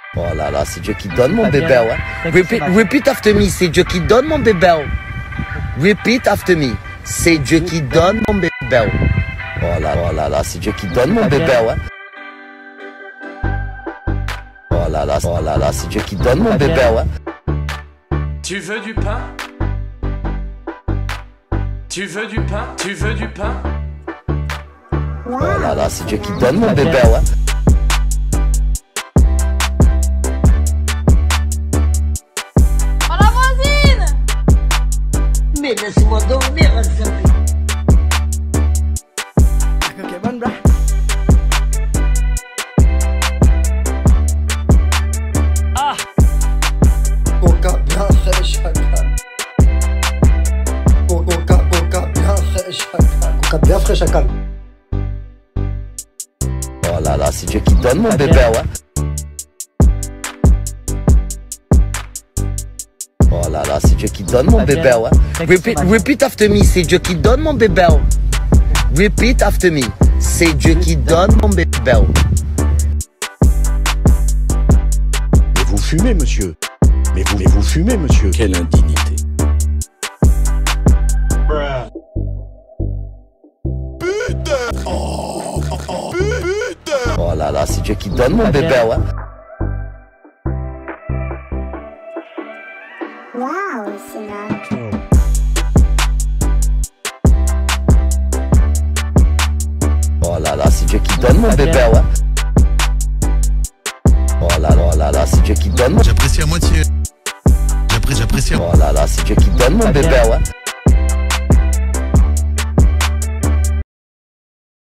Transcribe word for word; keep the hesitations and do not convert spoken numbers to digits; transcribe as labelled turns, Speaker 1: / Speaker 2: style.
Speaker 1: Oh là là, c'est Dieu qui donne mon bébé, ouais. Repeat, repeat after me, c'est Dieu qui donne mon bébé. Repeat after me, c'est Dieu qui donne mon bébé. Oh là, oh là là, c'est Dieu qui donne mon bébé, ouais. Oh là là, oh là là, c'est Dieu qui donne mon bébé, ouais.
Speaker 2: Tu veux du pain? Tu veux du pain? Tu veux du pain?
Speaker 1: Oh là là, c'est Dieu qui donne mon bébé, ouais.
Speaker 3: Oh la voisine!
Speaker 4: Mais laisse-moi dormir, Azzabi.
Speaker 5: Ok, bonne bra.
Speaker 2: Ah!
Speaker 5: Coca bien fait chacal. Coca, coca bien fait chacal. Coca bien frais chacal.
Speaker 1: Oh là là, c'est Dieu qui donne mon bébé, ouais. Oh là là, c'est Dieu qui donne mon bébé, ouais. Repeat, repeat after me, c'est Dieu qui donne mon bébé. Repeat after me, c'est Dieu qui donne mon bébé.
Speaker 6: Mais vous fumez, monsieur. Mais vous, mais vous fumez, monsieur. Quelle indignité.
Speaker 7: Putain! Oh, oh, oh, putain!
Speaker 1: Oh là là, c'est Dieu qui donne mon bébé, ouais.
Speaker 8: Wow, c'est là.
Speaker 1: Oh là là, c'est Dieu qui donne mon bébé, ouais. Oh là là, oh là là, c'est Dieu qui donne mon...
Speaker 7: J'apprécie à moitié. J'apprécie, j'apprécie.
Speaker 1: Oh là là, c'est Dieu qui donne mon bébé, ouais.